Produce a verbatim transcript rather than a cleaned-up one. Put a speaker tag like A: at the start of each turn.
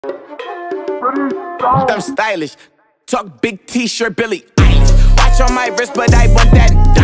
A: I'm stylish. Talk big t-shirt, Billy Eilish. Watch on my wrist, but I want that.